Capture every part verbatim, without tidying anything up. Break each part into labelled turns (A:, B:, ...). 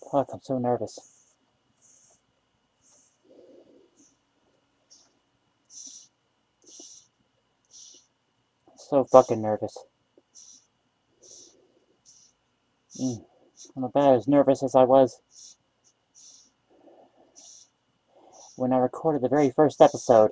A: Fuck, I'm so nervous. So fucking nervous. Mm. I'm about as nervous as I was when I recorded the very first episode.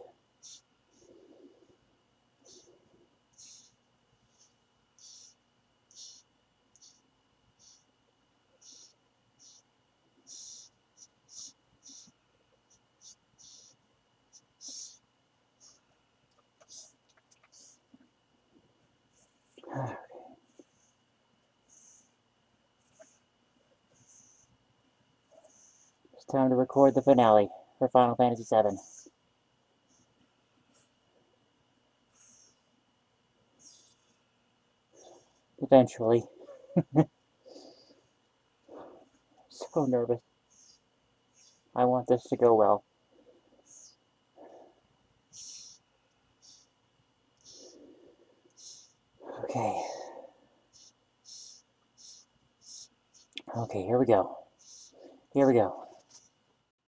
A: It's time to record the finale for Final Fantasy seven. Eventually. So nervous. I want this to go well. Okay. Okay, here we go. Here we go.